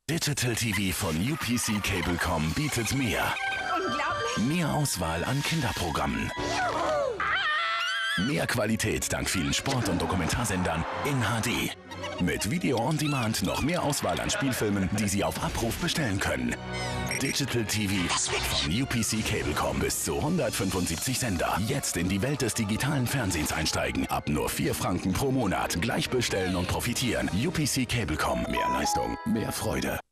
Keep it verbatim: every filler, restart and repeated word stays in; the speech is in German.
Digital T V von U P C Cablecom bietet mehr. Unglaublich! Mehr Auswahl an Kinderprogrammen. Mehr Qualität dank vielen Sport- und Dokumentarsendern in H D. Mit Video on Demand noch mehr Auswahl an Spielfilmen, die Sie auf Abruf bestellen können. Digital T V von U P C Cablecom bis zu hundertfünfundsiebzig Sender. Jetzt in die Welt des digitalen Fernsehens einsteigen. Ab nur vier Franken pro Monat. Gleich bestellen und profitieren. U P C Cablecom. Mehr Leistung, mehr Freude.